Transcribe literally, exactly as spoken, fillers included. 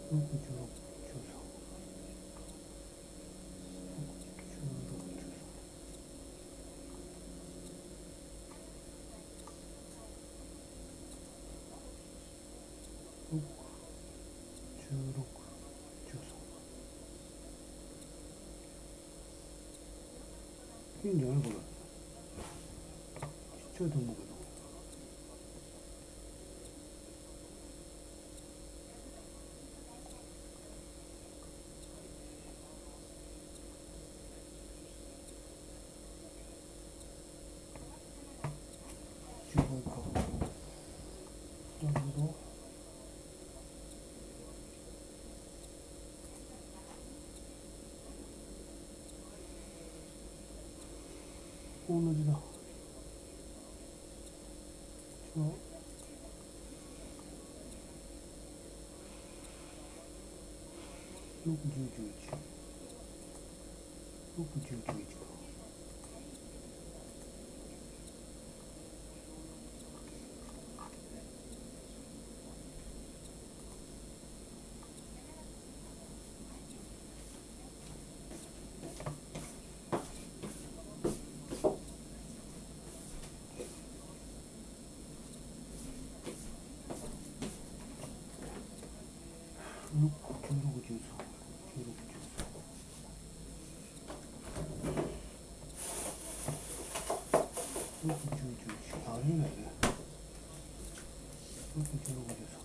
ろく、じゅうろく、じゅうさん、ろく、じゅうろく、じゅうさん。いいんじゃないこれ。ちっちゃいと思うけど。じゅうばいか。なるほど。同じだ。違う。ろく、じゅう、じゅういち。ろく、じゅう、じゅういちか。ろく、じゅうろく、じゅうさん。じゅうろく、じゅうさん。ろく、じゅう、じゅういち。ありえないね。ろく、じゅうろく、じゅうさん。